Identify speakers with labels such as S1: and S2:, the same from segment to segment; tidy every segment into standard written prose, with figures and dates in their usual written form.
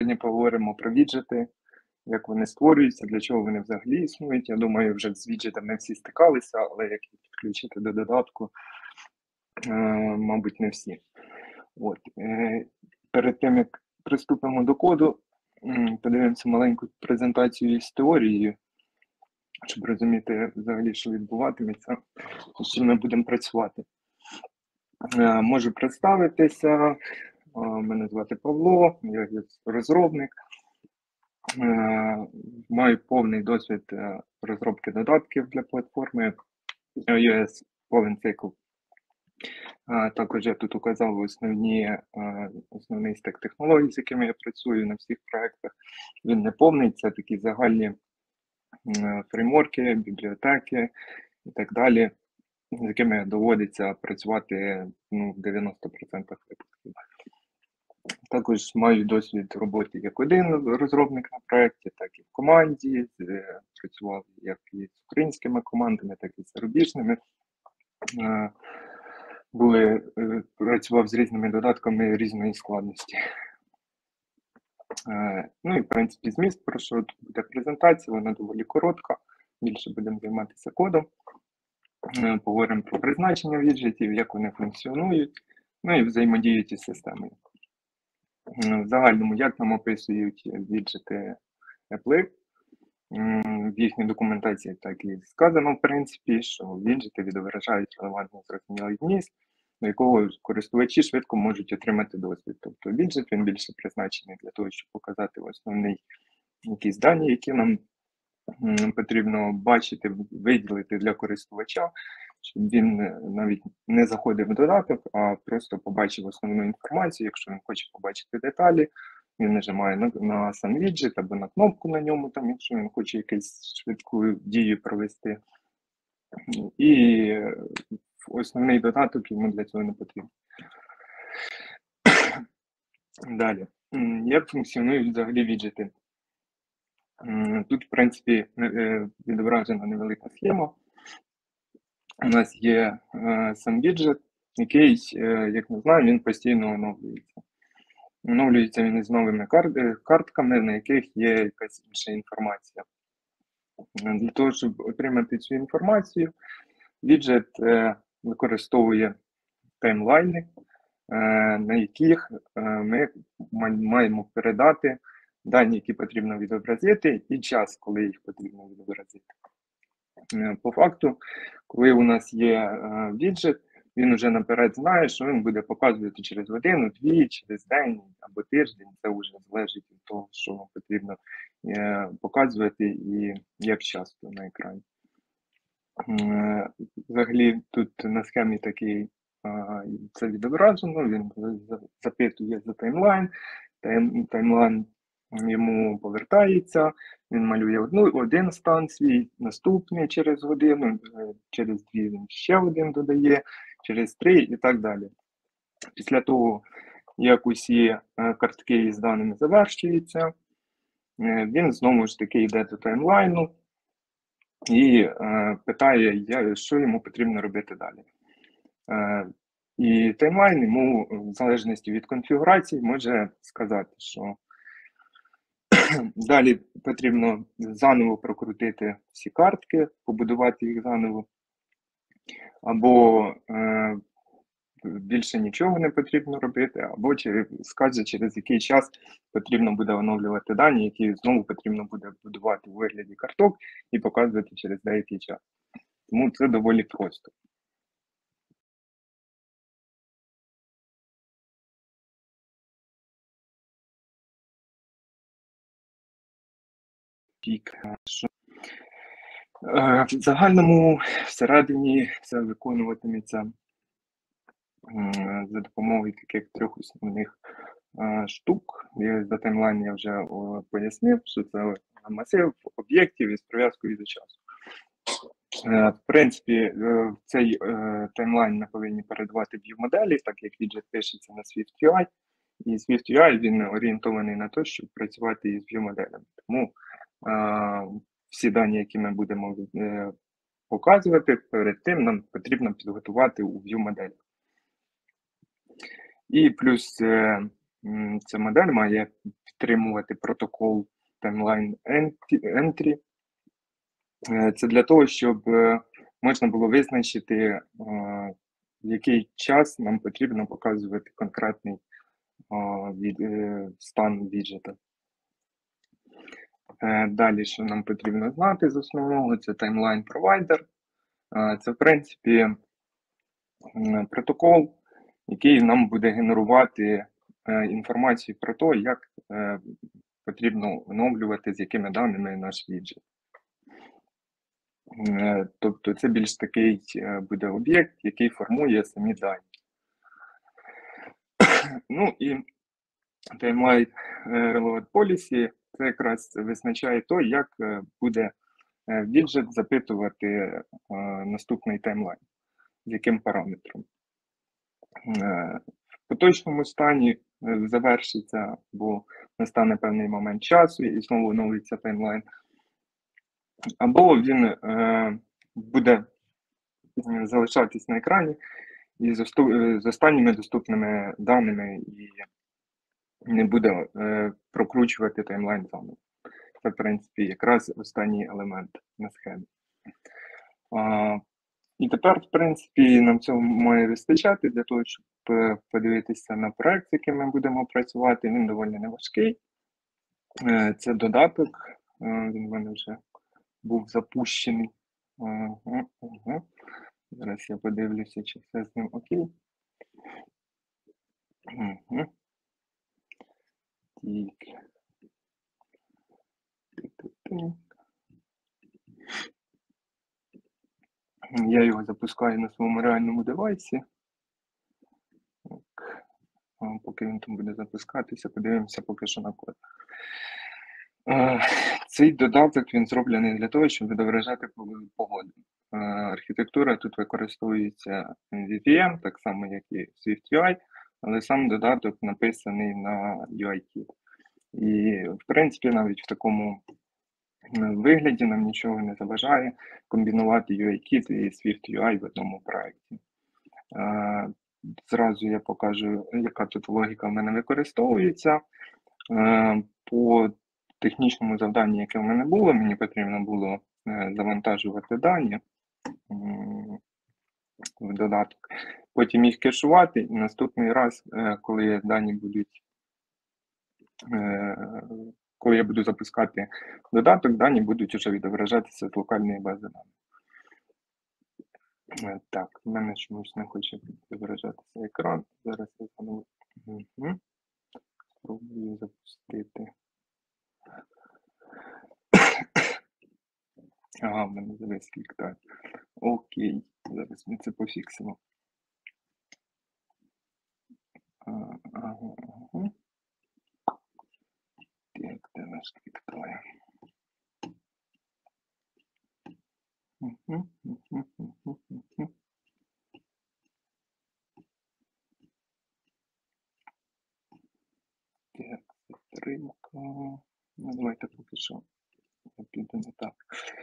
S1: Сьогодні поговоримо про віджити, як вони створюються, для чого вони взагалі існують. Я думаю, вже з віджитами всі стикалися, але як їх підключити до додатку, мабуть, не всі. Перед тим, як приступимо до коду, подивимося маленьку презентацію із теорією, щоб розуміти взагалі, що відбуватиметься, з чим ми будемо працювати. Можу представитися. Мене звати Павло, я розробник. Маю повний досвід розробки додатків для платформи iOS повний цикл. Також я тут указав основний стек технологій, з якими я працюю на всіх проєктах. Він не повний, це такі загальні фреймворки, бібліотеки і так далі, з якими доводиться працювати в 90% випадків. Також маю досвід роботи як один розробник на проєкті, так і в команді. Працював як і з українськими командами, так і з зарубіжними. Працював з різними додатками різної складності. Ну і, в принципі, зміст, про що тут буде презентація, вона доволі коротка. Більше будемо займатися кодом. Поговоримо про призначення віджитів, як вони функціонують, ну і взаємодіють із системою. В загальному, як нам описують віджити Apple, в їхній документації так і сказано, в принципі, що віджити відображають релевантний зрозумілий вміст, до якого користувачі швидко можуть отримати досвід. Тобто віджит, він більше призначений для того, щоб показати основний якісь дані, які нам потрібно бачити, виділити для користувача, щоб він навіть не заходив в додаток, а просто побачив основну інформацію. Якщо він хоче побачити деталі, він нажимає на сам віджит або на кнопку на ньому, там, якщо він хоче якусь швидку дію провести. І основний додаток йому для цього не потрібен. Далі. Як функціонують взагалі віджити? Тут, в принципі, відображена невелика схема. У нас є сам віджит, який, як ми знаємо, він постійно оновлюється. Оновлюється він із новими картками, на яких є якась інша інформація. Для того, щоб отримати цю інформацію, віджит використовує таймлайни, на яких ми маємо передати дані, які потрібно відобразити, і час, коли їх потрібно відобразити. По факту, коли у нас є віджит, він вже наперед знає, що він буде показувати через годину, дві, через день або тиждень. Це вже залежить від того, що потрібно показувати і як часто на екрані. Взагалі тут на схемі такий це відображено, він запитує за таймлайн, таймлайн йому повертається, він малює один стан свій, наступний через годину, через дві він ще один додає, через 3 і так далі. Після того, як усі картки із даними завершуються, він знову ж таки йде до таймлайну і питає, що йому потрібно робити далі. І таймлайн йому, в залежності від конфігурації, може сказати, що далі потрібно заново прокрутити всі картки, побудувати їх заново, або більше нічого не потрібно робити, або скаже, через який час потрібно буде оновлювати дані, які знову потрібно буде будувати у вигляді карток і показувати через деякий час. Тому це доволі просто. В загальному всередині це виконуватиметься за допомогою таких 3 основних штук. За таймлайн я вже пояснив, що це масив об'єктів із прив'язкою до часу. В принципі, цей таймлайн ми повинні передавати view-моделі, так як віджит пишеться на SwiftUI, і SwiftUI він орієнтований на те, щоб працювати із view-моделями. Тому всі дані, які ми будемо показувати, перед тим нам потрібно підготувати у view-моделі. І плюс ця модель має підтримувати протокол Timeline Entry. Це для того, щоб можна було визначити, в який час нам потрібно показувати конкретний стан віджета. Далі, що нам потрібно знати з основного, це Timeline Provider. Це, в принципі, протокол, який нам буде генерувати інформацію про те, як потрібно оновлювати, з якими даними наш віджет. Тобто це більш такий буде об'єкт, який формує самі дані. Ну і Timeline Reload Policy це якраз визначає то, як буде віджет запитувати наступний таймлайн, з яким параметром. В поточному стані завершиться, бо настане певний момент часу і знову оновиться таймлайн. Або він буде залишатись на екрані і з останніми доступними даними і не буде прокручувати таймлайн заново. Це, в принципі, якраз останній елемент на схемі. І тепер, в принципі, нам цього має вистачати для того, щоб подивитися на проект, з яким ми будемо працювати. Він доволі неважкий. Це додаток, він в мене вже був запущений. Зараз я подивлюся, чи все з ним окей. Я його запускаю на своєму реальному девайсі. Поки він там буде запускатися, подивимося поки що на код. Цей додаток він зроблений для того, щоб відображати погоду. Архітектура тут використовується VPN, так само, як і SwiftUI, але сам додаток написаний на UIKit. І, в принципі, навіть в такому вигляді нам нічого не заважає комбінувати UIKit і SwiftUI в одному проєкті. Зразу я покажу, яка тут логіка в мене використовується. По технічному завданню, яке в мене було, мені потрібно було завантажувати дані в додаток, потім їх кешувати, і наступний раз, коли дані будуть, коли я буду запускати додаток, дані будуть вже відображатися з локальної бази даних. Так, в мене чомусь не хоче відображатися екран. Зараз я заново спробую запустити. Ага, в мене завис ліктар. Окей, зараз ми це пофіксимо. Ага. Так, де наш ліктар? Так, затримка. Ну, давайте поки що я піду не так.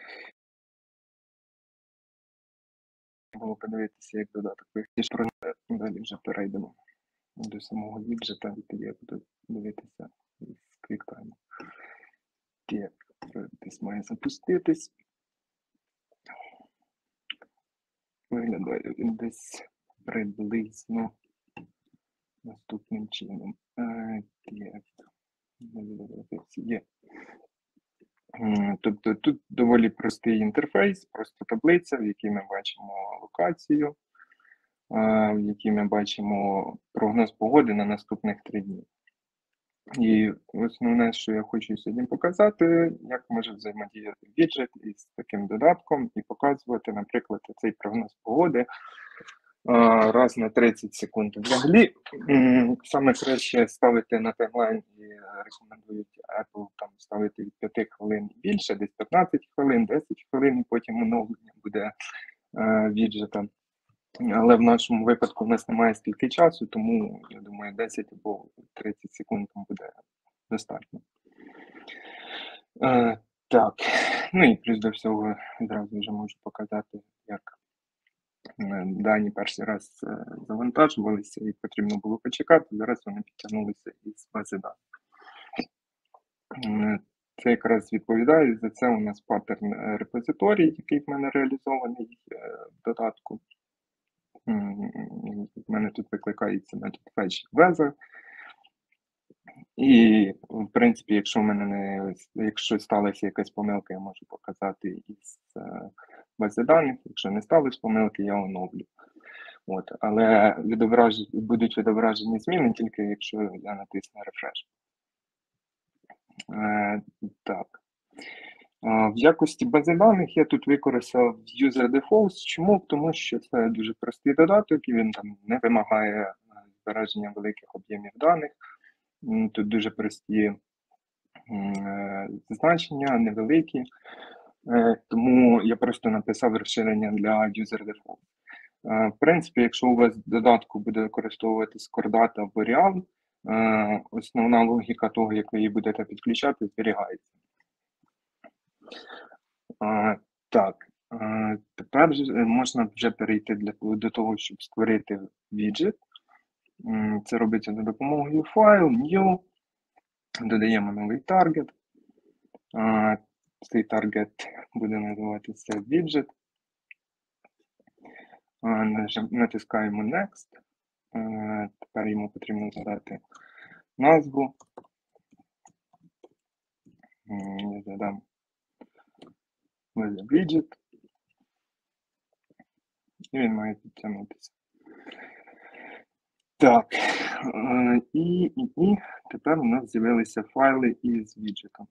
S1: Було подивитися, як додаток виглядає. Далі вже перейдемо до самого віджета, і тоді я буду дивитися з квіктайму. Так, десь має запуститись. Виглядає він десь приблизно наступним чином. Є. Тобто тут доволі простий інтерфейс, просто таблиця, в якій ми бачимо локацію, в якій ми бачимо прогноз погоди на наступних 3 дні. І основне, що я хочу сьогодні показати, як може взаємодіяти віджет із таким додатком і показувати, наприклад, цей прогноз погоди раз на 30 секунд. Взагалі, саме краще ставити на таймлайн і рекомендують Apple там ставити від 5 хвилин і більше, десь 15 хвилин, 10 хвилин, і потім оновлення буде віджета. Але в нашому випадку в нас немає стільки часу, тому, я думаю, 10 або 30 секунд буде достатньо. Так, ну і плюс до всього, зразу вже можу показати, як Дані перший раз завантажувалися і потрібно було почекати, зараз вони підтягнулися із бази даних. Це якраз відповідає за це у нас паттерн репозиторій, який в мене реалізований в додатку. В мене тут викликається метод fetch weather. І, в принципі, якщо сталася якась помилка, я можу показати із бази даних. Якщо не сталося помилки, я оновлю. Але будуть відображені зміни тільки якщо я натисну refresh. Так. В якості бази даних я тут використав user defaults. Чому? Тому що це дуже простий додаток, і він там не вимагає збереження великих об'ємів даних. Тут дуже прості значення, невеликі. Тому я просто написав розширення для user default. В принципі, якщо у вас в додатку буде використовуватись Core або Real, основна логіка того, як ви її будете підключати, зберігається. Так, тепер можна вже перейти до того, щоб створити віджит. Це робиться за допомогою файл, new, додаємо новий таргет. Цей таргет буде називатися віджит. Натискаємо Next. Тепер йому потрібно задати назву. Я задам widget. І він має підтягнутися. Так, і тепер у нас з'явилися файли із віджитом.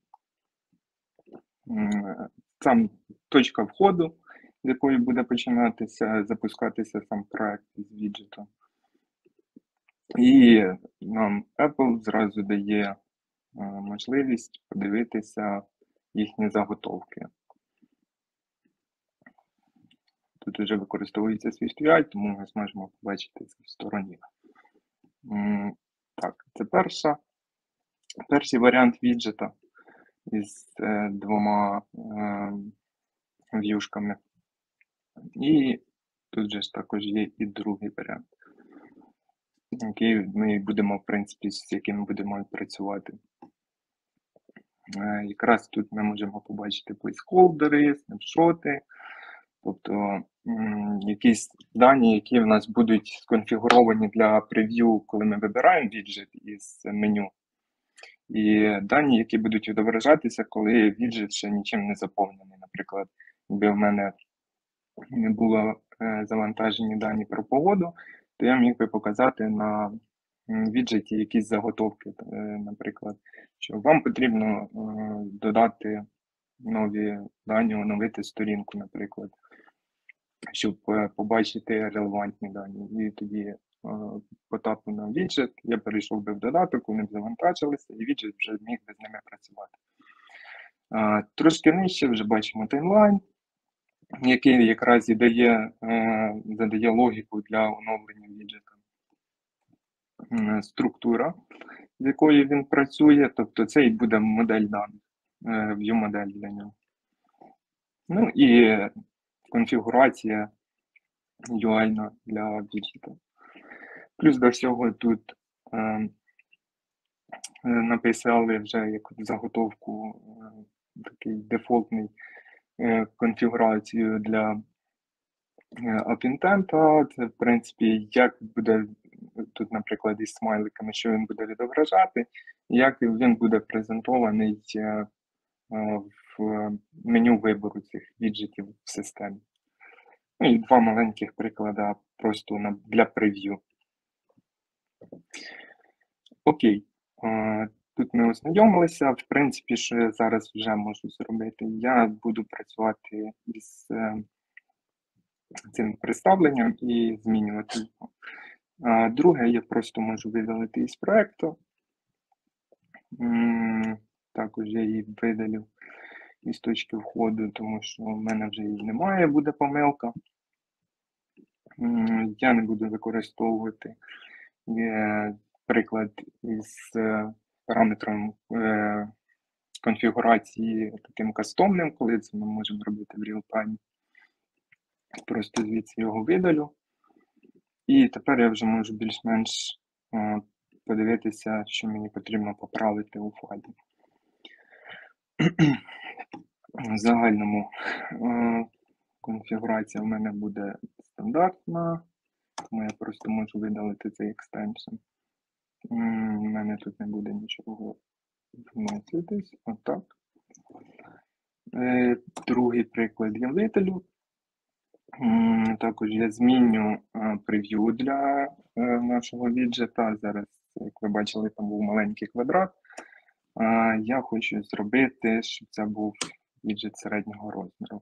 S1: Там точка входу, з якої буде запускатися сам проект із віджитом. І нам Apple зразу дає можливість подивитися їхні заготовки. Тут вже використовується SwiftUI, тому ми зможемо побачити це в стороні. Так, це перший варіант віджита із двома в'юшками. І тут же ж також є і другий варіант, який ми будемо, в принципі, з яким будемо працювати. Якраз тут ми можемо побачити placeholder, снапшоти, тобто якісь дані, які в нас будуть сконфігуровані для прев'ю, коли ми вибираємо віджит із меню. І дані, які будуть відображатися, коли віджит ще нічим не заповнений. Наприклад, якби в мене не було завантажені дані про погоду, то я міг би показати на віджиті якісь заготовки, наприклад, що вам потрібно додати нові дані, оновити сторінку, наприклад, щоб побачити релевантні дані. І тоді по тапу на віджит я перейшов би в додаток, вони б завантажилися, і віджит вже міг би з ними працювати. Трошки нижче вже бачимо таймлайн, який якраз і задає логіку для оновлення віджита. Структура, з якою він працює, тобто це і буде модель даних, view-модель для нього. Ну і конфігурація UI для віджита. Плюс до всього тут написали вже як заготовку такий дефолтний конфігурацію для AppIntent. Це, в принципі, як буде тут, наприклад, із смайликами, що він буде відображати, як він буде презентований в меню вибору цих віджитів в системі. Ну і два маленьких приклади просто для прев'ю. Окей, тут ми ознайомилися. В принципі, що я зараз вже можу зробити, я буду працювати із цим представленням і змінювати його. Друге, я просто можу видалити із проєкту. Також я її видалю із точки входу, тому що в мене вже її немає, буде помилка. Я не буду використовувати приклад із параметром конфігурації таким кастомним, коли це ми можемо робити в реал-таймі. Просто звідси його видалю. І тепер я вже можу більш-менш подивитися, що мені потрібно поправити у файлі. В загальному конфігурація в мене буде стандартна, тому я просто можу видалити цей екстеншн. У мене тут не буде нічого вноситись. Отак. Другий приклад я видалю. Також я зміню прев'ю для нашого віджета. Зараз, як ви бачили, там був маленький квадрат. Я хочу зробити, щоб це був віджет середнього розміру.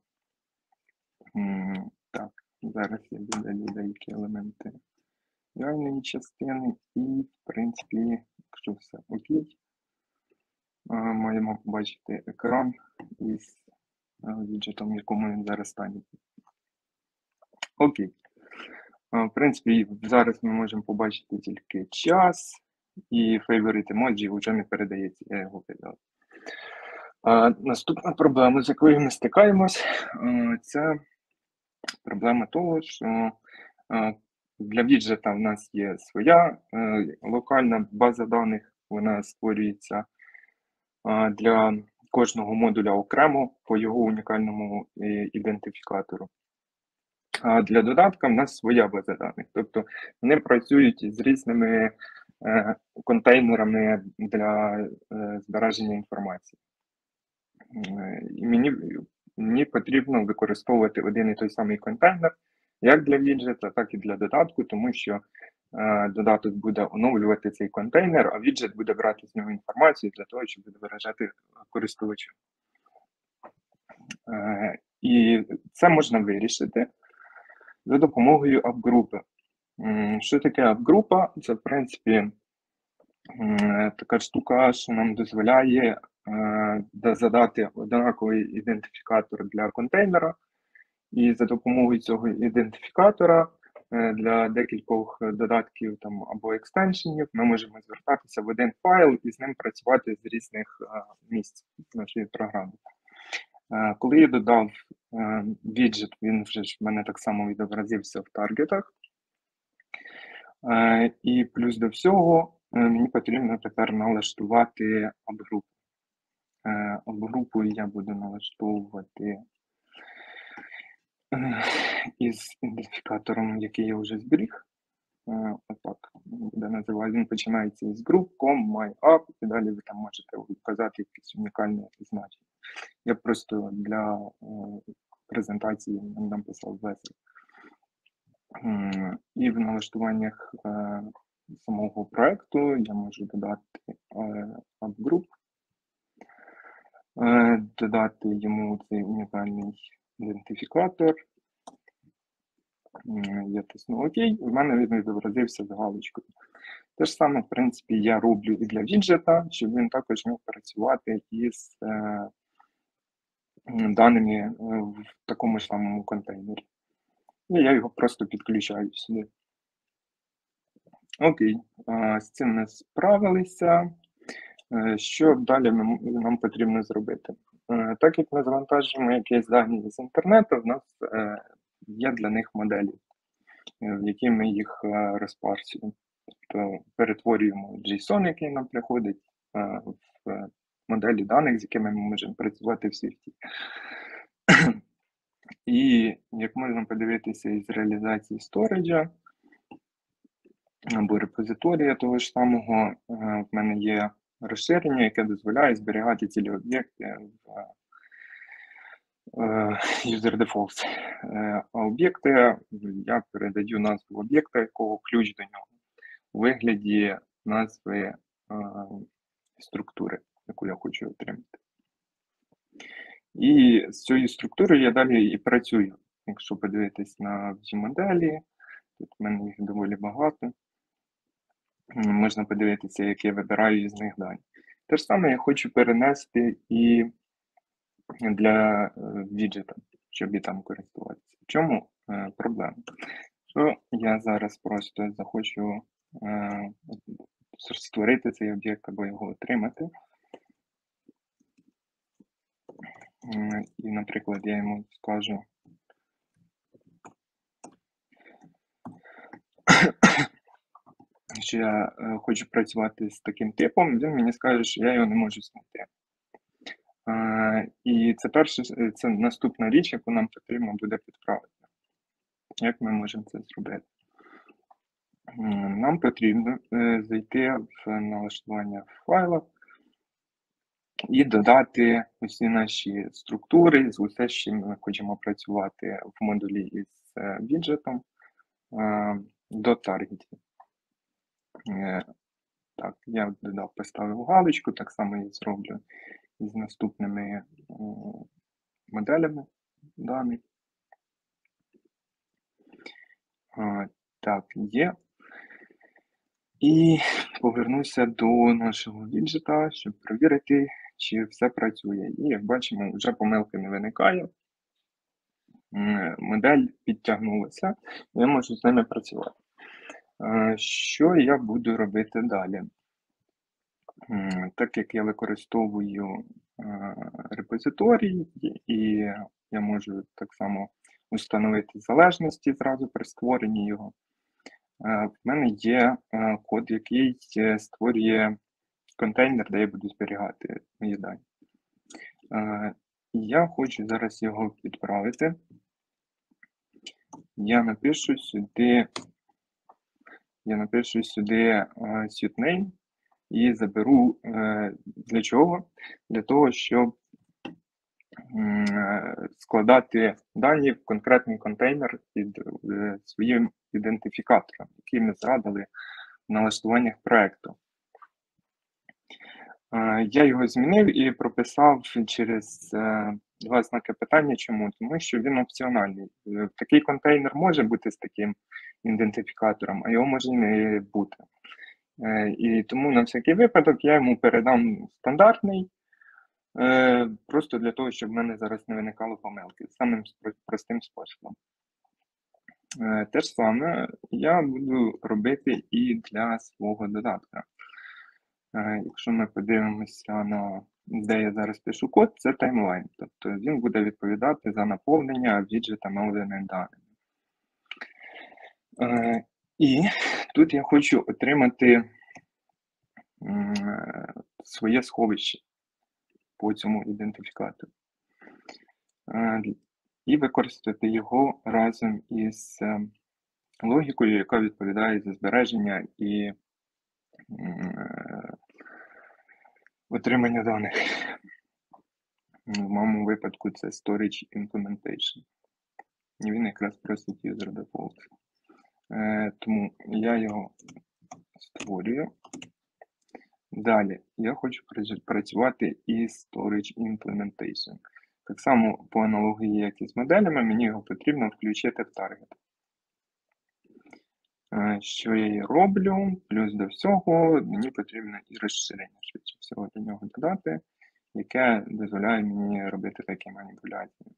S1: Так, зараз я видалю деякі елементи реальної частини і, в принципі, якщо все окей, маємо побачити екран із віджетом, в якому він зараз стане. Окей. В принципі, зараз ми можемо побачити тільки час, і favorite emoji вже не передається, я його видав. Наступна проблема, з якою ми стикаємось, це проблема того, що для віджета в нас є своя локальна база даних, вона створюється для кожного модуля окремо по його унікальному ідентифікатору. А для додатка в нас своя база даних, тобто вони працюють з різними контейнерами для збереження інформації. І мені потрібно використовувати один і той самий контейнер, як для віджета, так і для додатку, тому що додаток буде оновлювати цей контейнер, а віджет буде брати з нього інформацію для того, щоб відображати користувачу. І це можна вирішити за допомогою апгрупи. Що таке апгрупа? Це, в принципі, така штука, що нам дозволяє задати однаковий ідентифікатор для контейнера, і за допомогою цього ідентифікатора для декількох додатків там, або екстеншенів ми можемо звертатися в один файл і з ним працювати з різних місць нашої програми. Коли я додав віджет, він вже ж в мене так само відобразився в таргетах. І плюс до всього мені потрібно тепер налаштувати апгрупу. Апгрупу я буду налаштовувати із ідентифікатором, який я вже зберіг. Отак буде називати. Він починається із group, com, my-app, і далі ви там можете вказати якесь унікальне значення. Я просто для презентації написав весело. І в налаштуваннях самого проекту я можу додати AppGroup, додати йому цей унікальний ідентифікатор. Я тисну ОК, і в мене він відобразився з галочкою. Те ж саме, в принципі, я роблю і для віджета, щоб він також міг працювати із даними в такому ж самому контейнері. І я його просто підключаю сюди. Окей, з цим ми справилися. Що далі нам потрібно зробити? Так як ми завантажуємо якісь дані з інтернету, в нас є для них моделі, в які ми їх розпарсуємо. Тобто перетворюємо JSON, який нам приходить, в моделі даних, з якими ми можемо працювати в світі. І як можна подивитися із реалізації сториджа або репозиторія того ж самого, в мене є розширення, яке дозволяє зберігати цілі об'єкти в user defaults. А об'єкти, я передаю назву об'єкта, якого ключ до нього, у вигляді назви структури, яку я хочу отримати. І з цією структурою я далі і працюю. Якщо подивитись на всі моделі, тут в мене їх доволі багато. Можна подивитися, як я вибираю із них дані. Те ж саме я хочу перенести і для віджета, щоб і там користуватися. В чому проблема? Що я зараз просто захочу створити цей об'єкт або його отримати. І, наприклад, я йому скажу що я хочу працювати з таким типом, він мені скаже, що я його не можу знайти. І це наступна річ, яку нам потрібно буде підправити. Як ми можемо це зробити? Нам потрібно зайти в налаштування файла і додати усі наші структури, з усе, з чим ми хочемо працювати в модулі із віджетом до таргетів. Так, я додав, поставив галочку, так само я зроблю з наступними моделями даних. Так, є. І повернуся до нашого віджета, щоб перевірити, чи все працює. І, як бачимо, вже помилки не виникає. Модель підтягнулася, я можу з ними працювати. Що я буду робити далі? Так як я використовую репозиторій, і я можу так само установити залежності зразу при створенні його, в мене є код, який створює контейнер, де я буду зберігати мої дані. Я хочу зараз його підправити. Я напишу сюди suite name і заберу для чого? Для того, щоб складати дані в конкретний контейнер під своїм ідентифікатором, який ми згадали в налаштуваннях проєкту. Я його змінив і прописав через два знаки питання. Чому? Тому що він опціональний. Такий контейнер може бути з таким ідентифікатором, а його може не бути. І тому на всякий випадок я йому передам стандартний, просто для того, щоб в мене зараз не виникало помилки, самим простим способом. Те ж саме я буду робити і для свого додатка. Якщо ми подивимося на, де я зараз пишу код, це таймлайн. Тобто він буде відповідати за наповнення віджета новими даними. І тут я хочу отримати своє сховище по цьому ідентифікатору. І використати його разом із логікою, яка відповідає за збереження і отримання даних. В моєму випадку це Storage Implementation. І він якраз просить user default. Тому я його створюю. Далі я хочу працювати із Storage Implementation. Так само по аналогії, як і з моделями, мені його потрібно включити в Target. Що я і роблю, плюс до всього, мені потрібно і розширення, швидше всього, до нього додати, яке дозволяє мені робити такі маніпуляції.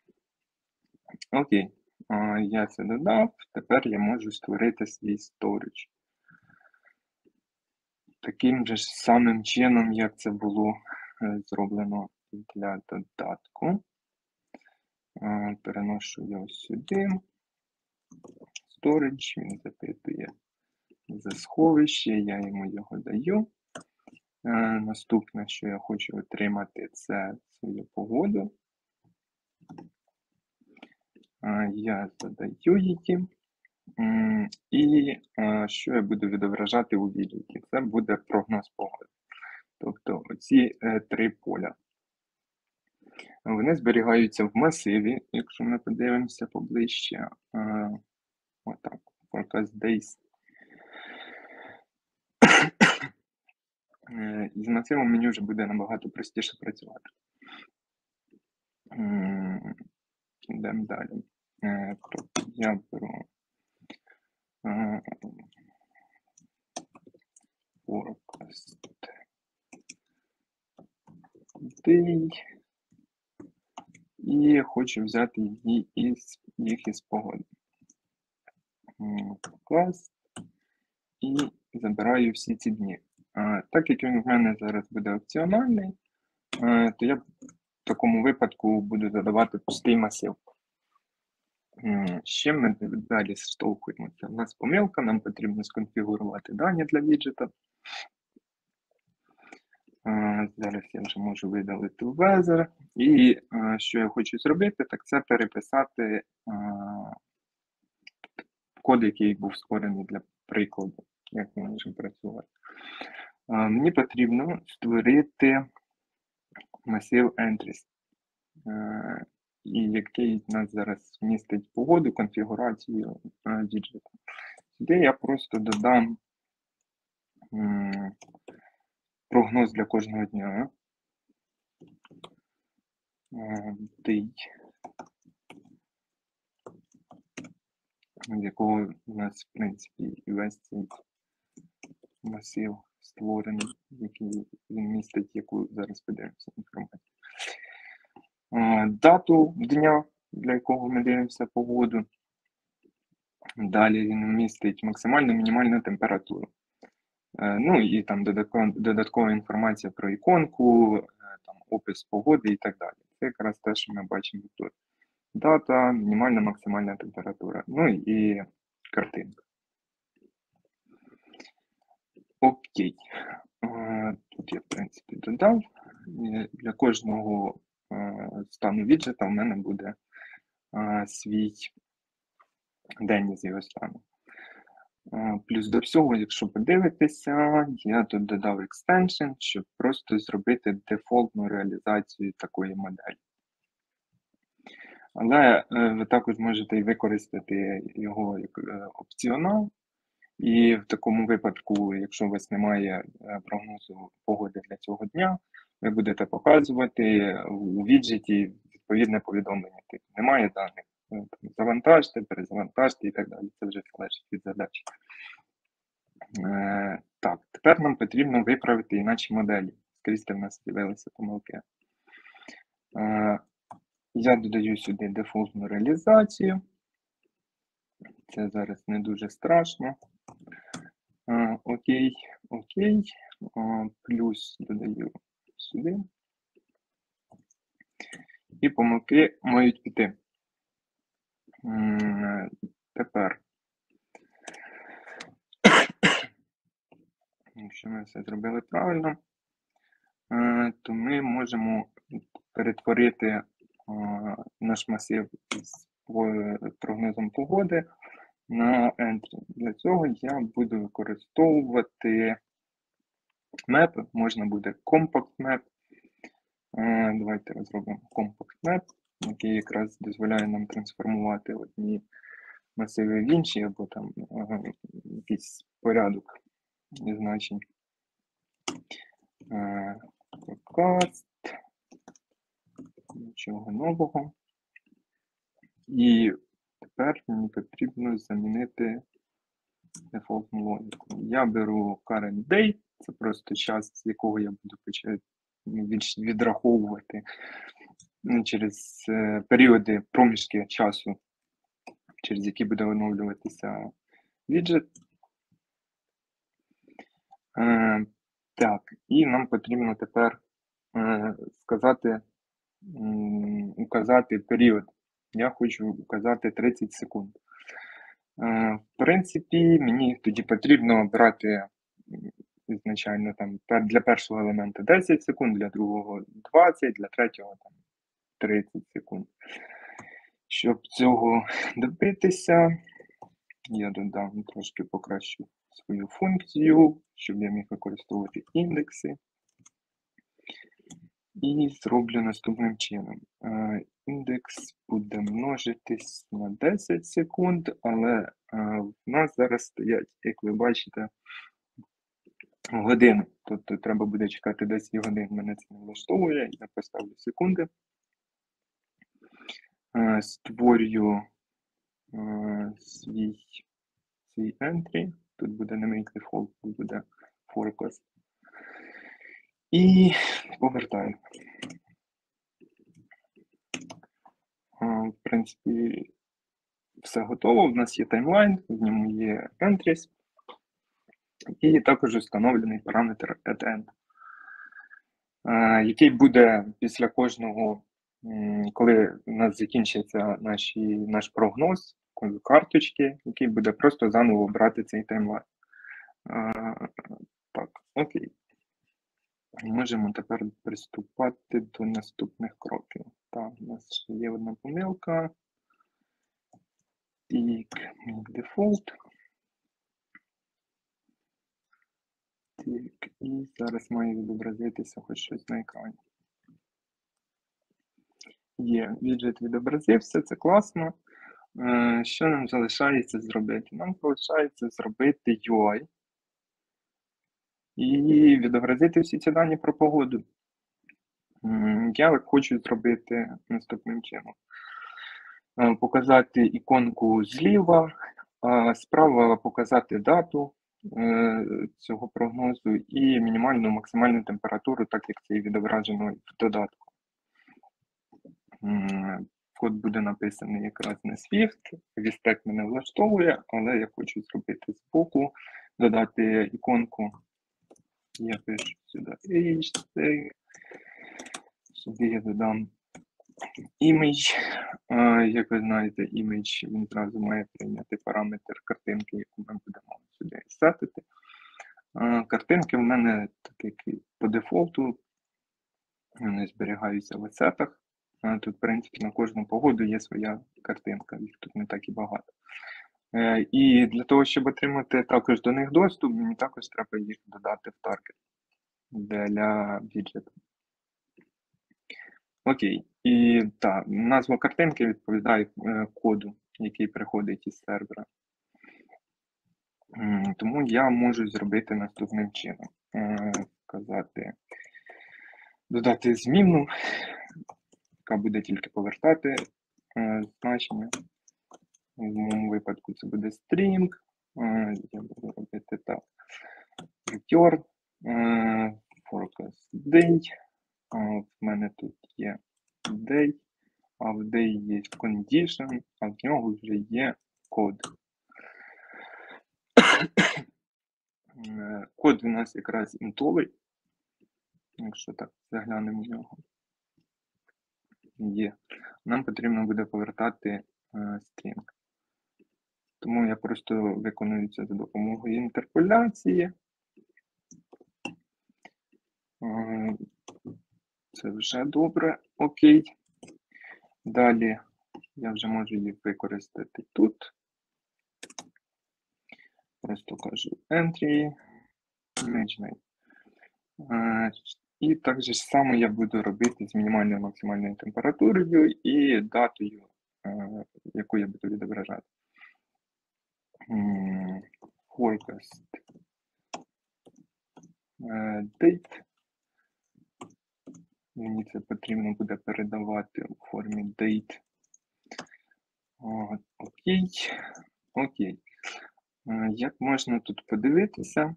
S1: Окей, я це додав, тепер я можу створити свій storage. Таким же самим чином, як це було зроблено для додатку. Переношу його сюди. Storage, він запитує за сховище, я йому його даю. Наступне, що я хочу отримати, це свою погоду. Я задаю її. І що я буду відображати у відео? Це буде прогноз погоди. Тобто оці три поля. Вони зберігаються в масиві, якщо ми подивимося поближче. Отак, forecast days. І з масивом мені вже буде набагато простіше працювати. Йдемо далі. Тобто я беру forecast day і хочу взяти їх із погоди. Клас. І забираю всі ці дні. Так як він в мене зараз буде опціональний, то я в такому випадку буду додавати пустий масив. З чим ми далі зіштовхуємося? У нас помилка, нам потрібно сконфігурувати дані для віджета. Зараз я вже можу видалити weather. І що я хочу зробити, так це переписати код, який був створений для прикладу, як ми можемо працювати. Мені потрібно створити масив entries, і який у нас зараз містить погоду, конфігурацію віджета. Сюди я просто додам прогноз для кожного дня. Day, з якого у нас, в принципі, і весь цей масив створений, який він містить, яку зараз подивимося інформацію. Дату дня, для якого ми дивимося погоду. Далі він містить максимальну мінімальну температуру. Ну і там додаткова інформація про іконку, там, опис погоди і так далі. Це якраз те, що ми бачимо тут. Дата, мінімальна, максимальна температура. Ну і картинка. Окей. Тут я, в принципі, додав. Для кожного стану віджета в мене буде свій день з його стану. Плюс до всього, якщо подивитися, я тут додав extension, щоб просто зробити дефолтну реалізацію такої моделі. Але ви також можете і використати його як опціонал. І в такому випадку, якщо у вас немає прогнозу погоди для цього дня, ви будете показувати у віджеті відповідне повідомлення. Типу, немає даних, завантажте, перезавантажте і так далі. Це вже залежить від задачі. Так, тепер нам потрібно виправити і наші моделі. Скрізь в нас з'явилися помилки. Я додаю сюди дефолтну реалізацію. Це зараз не дуже страшно. Окей. Плюс додаю сюди. І помилки мають піти. Тепер, якщо ми все зробили правильно, то ми можемо перетворити наш масив з прогнозом погоди на entry. Для цього я буду використовувати map, можна буде compact map. Давайте розробимо compact map, який якраз дозволяє нам трансформувати одні масиви в інші, або там якийсь порядок значень. Forecast, нічого нового. І тепер мені потрібно замінити дефолтну логіку. Я беру current date, це просто час, з якого я буду відраховувати через періоди, проміжки часу, через які буде оновлюватися віджет. Так, і нам потрібно тепер указати період. Я хочу указати 30 секунд. В принципі, мені тоді потрібно обрати ізначально там для першого елемента 10 секунд, для другого 20, для третього там 30 секунд. Щоб цього добитися, я додам трошки покращу свою функцію, щоб я міг використовувати індекси. І зроблю наступним чином. Індекс буде множитись на 10 секунд, але в нас зараз стоять, як ви бачите, години. Тобто треба буде чекати 10 годин. Мене це не влаштовує, я поставлю секунди. Створюю свій entry. Тут буде не make default, тут буде forecast. І повертаю. В принципі, все готово. У нас є таймлайн, в ньому є entries. І також встановлений параметр addEnd, який буде після кожного коли у нас закінчиться наш прогноз карточки, який буде просто заново брати цей таймлайн. Так, окей. Можемо тепер приступати до наступних кроків. Так, у нас ще є одна помилка. І дефолт. Так, і зараз має відобразитися хоч щось на екрані. Є, віджит відобразився, це класно. Що нам залишається зробити? Нам залишається зробити UI і відобразити всі ці дані про погоду. Я хочу зробити наступним чином. Показати іконку зліва, а справа показати дату цього прогнозу і мінімальну максимальну температуру, так як це і відображено в додатку. Код буде написаний якраз на Swift, Вістек мене влаштовує, але я хочу зробити збоку, додати іконку. Я пишу сюди HTTP, сюди я додам image. Як ви знаєте, image, він одразу має прийняти параметр картинки, яку ми будемо сюди сетити. Картинки в мене, так як і по дефолту, вони зберігаються в асетах. Тут, в принципі, на кожну погоду є своя картинка, їх тут не так і багато. І для того, щоб отримати також до них доступ, мені також треба їх додати в таргет для віджиту. Окей. І так, назва картинки відповідає коду, який приходить із сервера. Тому я можу зробити наступним чином. Додати змінну, яка буде тільки повертати значення. В моєму випадку це буде string. Я буду робити так. Return, forecast day. В мене тут є day, а в day є condition, а в нього вже є код. Код у нас якраз інтовий. Якщо так заглянемо в нього. Є. Нам потрібно буде повертати string. Тому я просто виконую це за допомогою інтерполяції. Це вже добре. Окей. Далі я вже можу їх використати тут. Просто кажу entry, image name. І так же само я буду робити з мінімальною максимальною температурою і датою, яку я буду відображати. Forecast date. Мені це потрібно буде передавати у формі date. Окей. Окей. Як можна тут подивитися?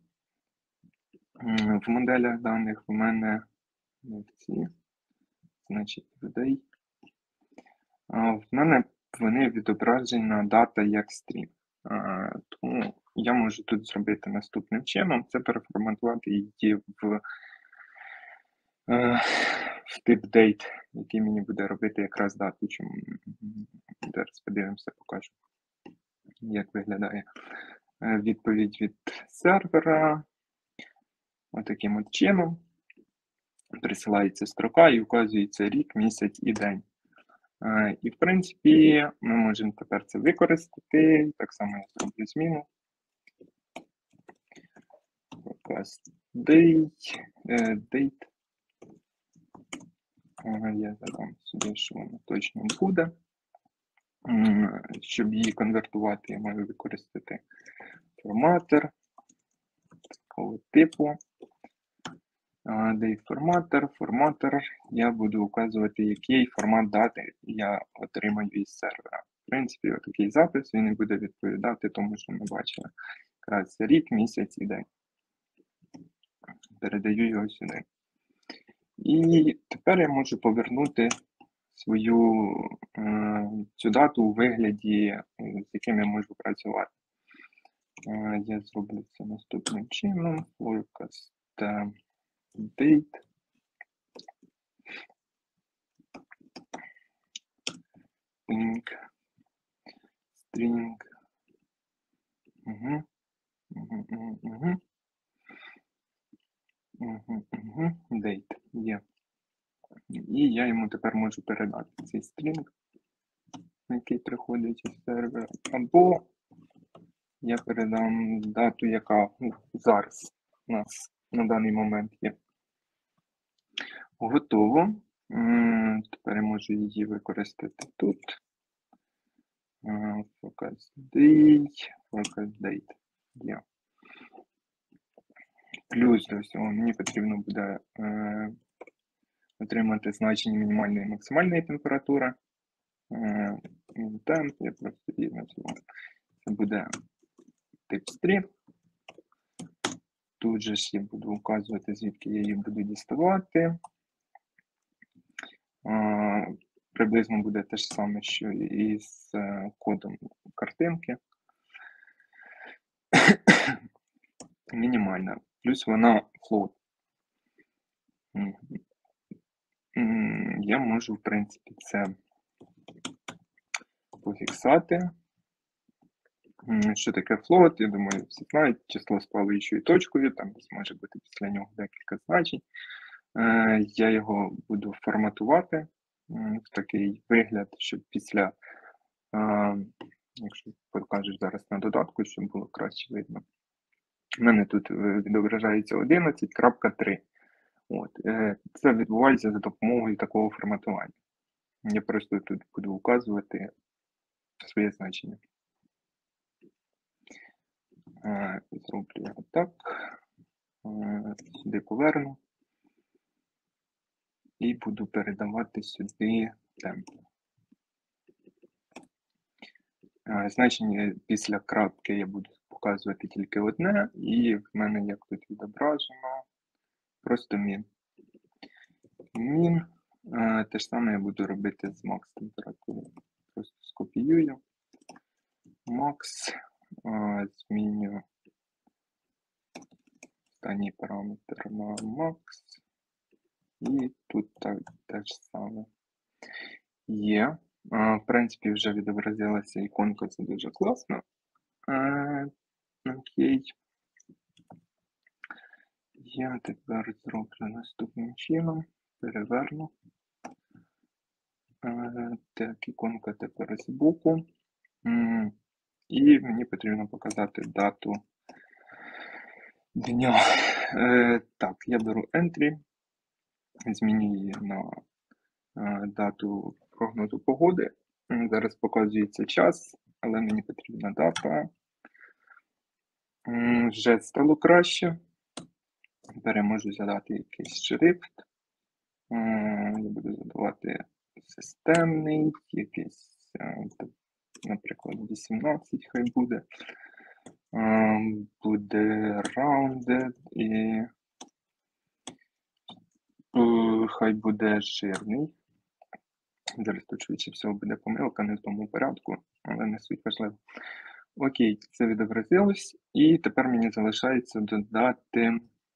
S1: В моделях даних в мене ці, значить, day. В мене вони відображена дата як стрінг. Тому я можу тут зробити наступним чином. Це переформатувати її в тип date, який мені буде робити якраз дату. Зараз подивимося, покажу, як виглядає відповідь від сервера. Отаким от чином. Присилається строка і вказується рік, місяць і день. І, в принципі, ми можемо тепер це використати. Так само я зроблю зміну. Date. Я задам сюди, що воно точно буде. Щоб її конвертувати, я маю використати форматор такого типу. Date форматор. Я буду указувати, який формат дати я отримаю із сервера. В принципі, отакий запис, він і буде відповідати тому, що ми бачили. Якраз рік, місяць і день. Передаю його сюди. І тепер я можу повернути цю дату у вигляді, з яким я можу працювати. Я зроблю це наступним чином. Forecast date. string. Угу. Угу, угу, угу. Date є. І я йому тепер можу передати цей стрінг, який приходить із сервера, або я передам дату, яка зараз у нас на даний момент є. Готово. Тепер я можу її використати тут. Focus date. Є. Плюс до всього мені потрібно буде отримати значення мінімальної і максимальної температури. Temp, я просто її назву. Це буде тип string. Тут же ж я буду указувати, звідки я її буду діставати. Приблизно буде те ж саме, що і з кодом картинки. Мінімальна. Плюс вона float. Я можу, в принципі, це пофіксати. Що таке float? Я думаю, всі знають, число з паличою точкою, там може бути після нього декілька значень. Я його буду форматувати в такий вигляд, щоб після, якщо покажеш зараз на додатку, щоб було краще видно. У мене тут відображається 11.3. Це відбувається за допомогою такого форматування. Я просто тут буду указувати своє значення. Зроблю його так. Сюди поверну. І буду передавати сюди темп. Значення після крапки я буду показувати тільки одне, і в мене, як тут відображено, просто min. Min. Те ж саме я буду робити з max температурою. Просто скопіюю. Max. Зміню останній параметр на max. І тут те ж саме є. В принципі, вже відобразилася іконка, це дуже класно. Окей. Я тепер зроблю наступним чином. Переверну. Так, іконка тепер збоку. І мені потрібно показати дату дня. Так, я беру entry, зміню її на дату прогнозу погоди. Зараз показується час, але мені потрібна дата. Вже стало краще. Тепер я можу задати якийсь шрифт. Я буду задавати системний, якийсь, наприклад, 18 хай буде. Буде rounded і хай буде жирний. Зараз тут швидше всього буде помилка, не в тому порядку, але не суть важливо. Окей, це відобразилось. І тепер мені залишається додати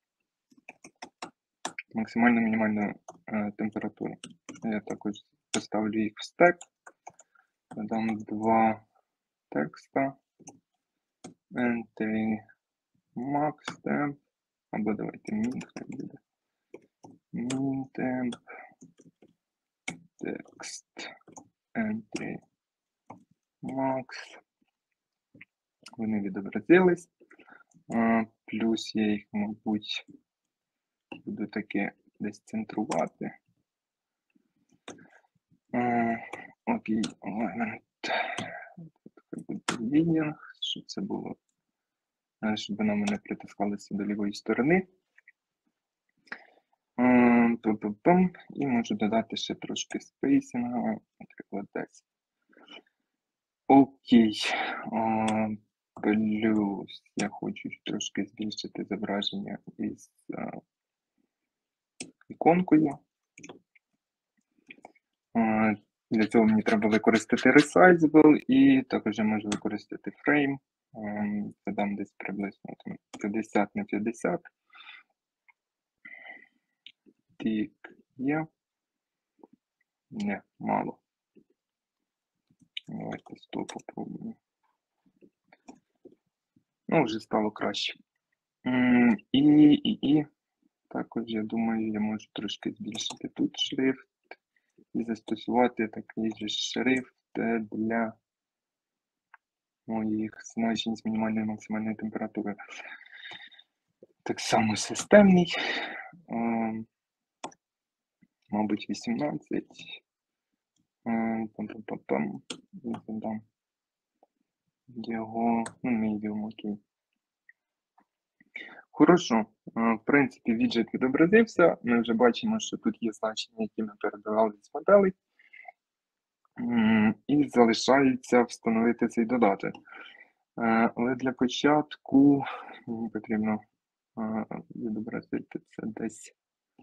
S1: максимальну мінімальну температуру. Я також поставлю їх в стек. Додам два текста. Entry max temp. Або давайте min хай буде. Min temp. Text. Entry max. Вони відобразились. Плюс я їх, мабуть, буду таки десь центрувати. Окей, момент. Тут буде лінінг, щоб це було, щоб воно мене притискалося до лівої сторони. І можу додати ще трошки спейсінга, наприклад, 10. Окей. Плюс я хочу трошки збільшити зображення із іконкою. Для цього мені треба використати Resizable і також я можу використати Frame. Задам десь приблизно 50 на 50. Тік є. Не, мало. Давайте 100 попробуємо. Ну, вже стало краще. І також, я думаю, я можу трошки збільшити тут шрифт і застосувати такий же шрифт для моїх значень з мінімальною і максимальною температурою. Так само системний, мабуть, 18. Пам-пам-пам-пам. Задам його, ну, medium, окей. Хорошо, в принципі, віджит відобразився. Ми вже бачимо, що тут є значення, які ми передавали з моделей. І залишається встановити цей додаток. Але для початку мені потрібно відобразити це десь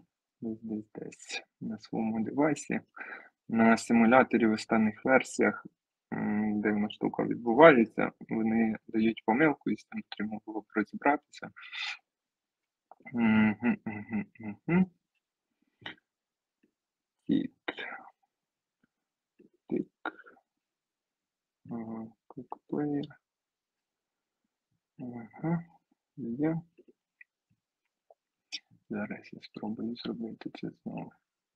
S1: на своєму девайсі. На симуляторі в останніх версіях дивна штука відбувається, вони дають помилку, і з цим потрібно було б розібратися. Тік. Quick player. Ага, є. Зараз я спробую зробити це знову.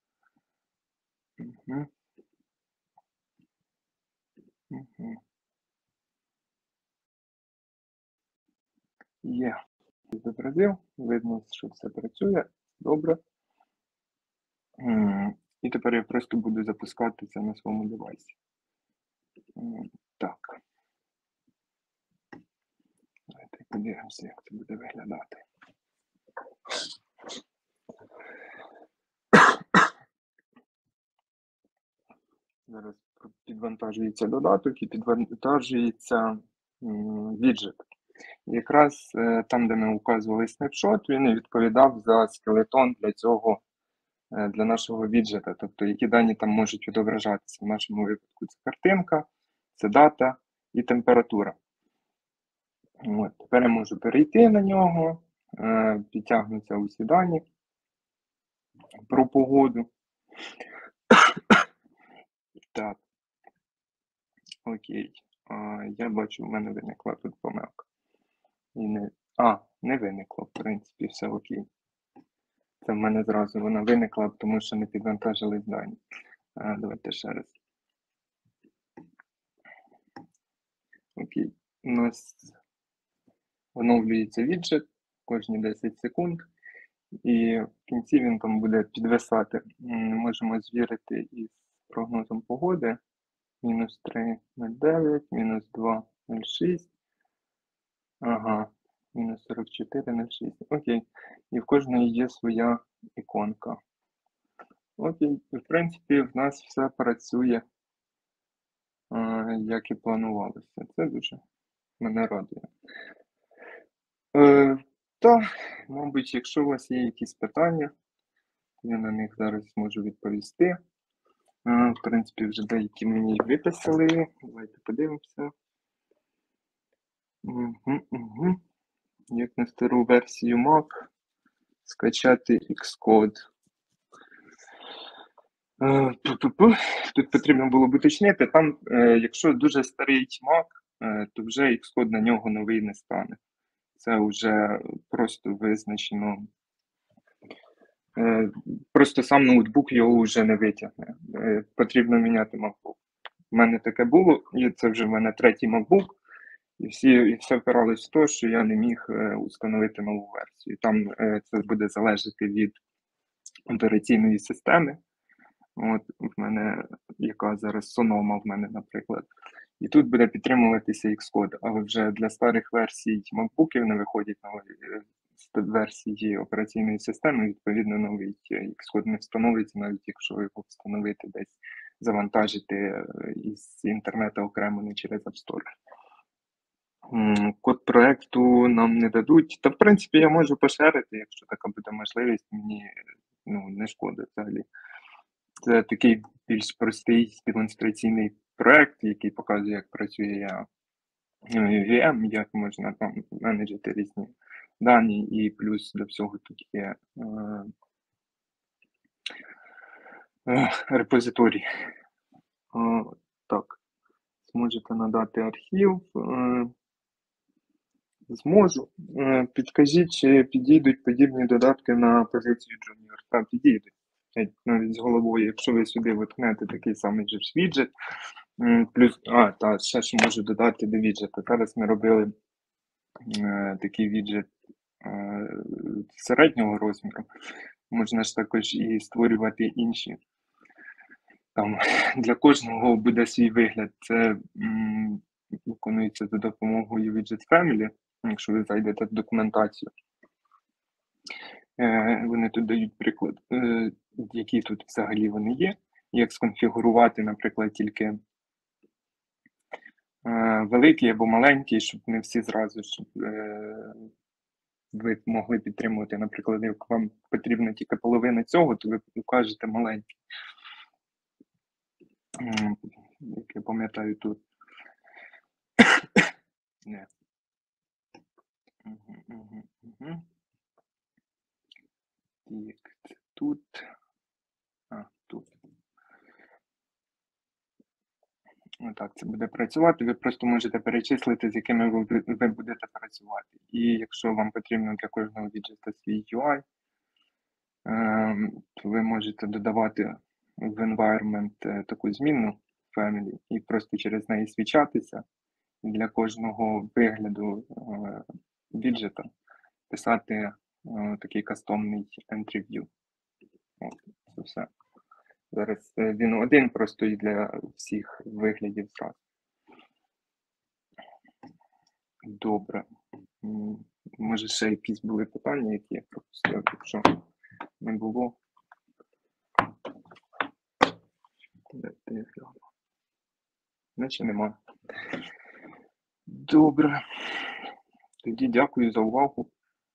S1: Є. Зобразив, видно, що все працює. Добре. І тепер я просто буду запускати це на своєму девайсі. Так. Давайте подивимося, як це буде виглядати. Зараз підвантажується додаток і підвантажується віджит. Якраз там, де ми указували снапшот, він і відповідав за скелетон для нашого віджита, тобто які дані там можуть відображатися. В нашому випадку це картинка, це дата і температура. От, тепер я можу перейти на нього, підтягнуться усі дані про погоду. Так. Окей. Я бачу, в мене виникла тут помилка. Не виникло, в принципі, все окей. Це в мене зразу вона виникла, тому що не підвантажили дані. Давайте ще раз. Окей. У нас оновлюється віджит кожні 10 секунд. І в кінці він там буде підвисати. Можемо звірити із прогнозом погоди. Мінус 3,09, мінус 2,06. Ага, мінус 44,06. Окей. І в кожної є своя іконка. Окей. І в принципі, в нас все працює, як і планувалося. Це дуже мене радує. Так, мабуть, якщо у вас є якісь питання, я на них зараз зможу відповісти. В принципі, вже деякі мені виписали. Давайте подивимося. Як на стару версію Mac скачати Xcode. Тут потрібно було б уточнити. Там, якщо дуже старий Mac, то вже Xcode на нього новий не стане. Це вже просто визначено. Просто сам ноутбук його вже не витягне. Потрібно міняти MacBook. У мене таке було, і це вже в мене третій MacBook. І все впиралось в те, що я не міг установити нову версію. Там це буде залежати від операційної системи. От в мене, яка зараз Sonoma в мене, наприклад. І тут буде підтримуватися Xcode, але вже для старих версій MacBookів не виходять нові версії операційної системи, відповідно, новий Xcode не встановиться, навіть якщо його встановити десь, завантажити із інтернету окремо, не через App Store. Код проекту нам не дадуть. Та, в принципі, я можу пошерити, якщо така буде можливість, мені не шкода взагалі. Це такий більш простий демонстраційний проект, який показує, як працює VM, як можна там менеджити різні дані, і плюс до всього тут є репозиторій. Так, зможете надати архів. Зможу. Підкажіть, чи підійдуть подібні додатки на позицію Junior? Так, підійдуть. Навіть з головою, якщо ви сюди виткнете такий самий же ж віджит, плюс, ще ж можу додати до віджета. Зараз ми робили такий віджит середнього розміру. Можна ж також і створювати інші. Там для кожного буде свій вигляд. Це виконується за допомогою Widget Family. Якщо ви зайдете в документацію, вони тут дають приклад, які тут взагалі вони є, як сконфігурувати, наприклад, тільки великий або маленький, щоб не всі зразу, щоб ви могли підтримувати, наприклад, як вам потрібна тільки половина цього, то ви укажете маленький. Як я пам'ятаю тут. Не. Так, тут. Тут. Отак це буде працювати. Ви просто можете перечислити, з якими ви будете працювати. І якщо вам потрібно для кожного віджета свій UI, то ви можете додавати в environment таку змінну family і просто через неї свічатися. І для кожного вигляду віджета писати такий кастомний entry view. Це все. Зараз він один просто і для всіх виглядів зразу. Добре. Може ще якісь були питання, які я пропустив, якщо не було. Наче нема. Добре. Тоді дякую за увагу.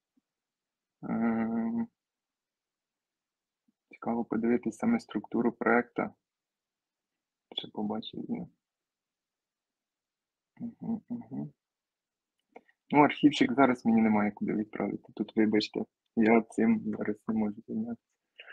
S1: Цікаво подивитися саме структуру проєкту. Ще побачив. Ну, архівчик зараз мені немає куди відправити. Тут, вибачте, я цим зараз не можу зайнятися.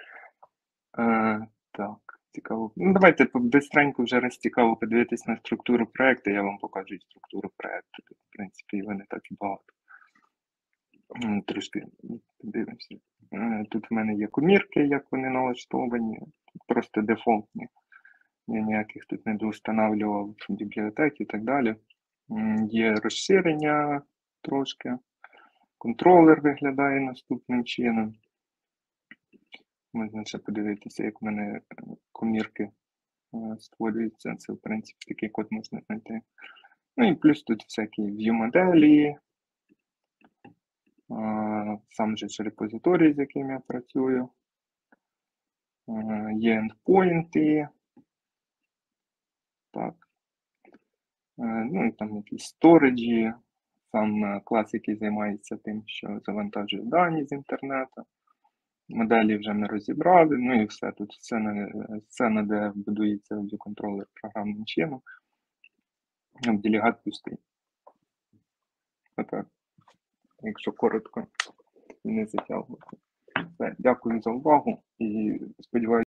S1: Так, цікаво. Ну, давайте бистренько вже раз цікаво подивитись на структуру проєкту. Я вам покажу структуру проєкту. Тут, в принципі, його не так і багато. Трошки подивимося. Тут в мене є комірки, як вони налаштовані. Просто дефолтні. Я ніяких тут не доустанавлював бібліотек і так далі. Є розширення трошки. Контролер виглядає наступним чином. Можна ще подивитися, як в мене комірки створюються. Це, в принципі, такий код можна знайти. Ну і плюс тут всякі view-моделі, сам же ж репозиторій, з яким я працюю. Є ендпойнти. Так. Ну і там якісь сториджі. Сам клас, який займається тим, що завантажує дані з інтернету. Моделі вже ми розібрали, ну і все. Тут сцена, де будується ViewController програмним чином. Делегат пустий. Отак. Якщо коротко, не затягувати. Дякую за увагу і сподіваюся,